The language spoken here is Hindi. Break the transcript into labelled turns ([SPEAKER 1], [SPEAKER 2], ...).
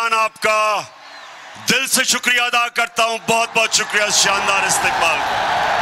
[SPEAKER 1] मेजबान आपका दिल से शुक्रिया अदा करता हूं। बहुत बहुत शुक्रिया शानदार इस्तकबाल।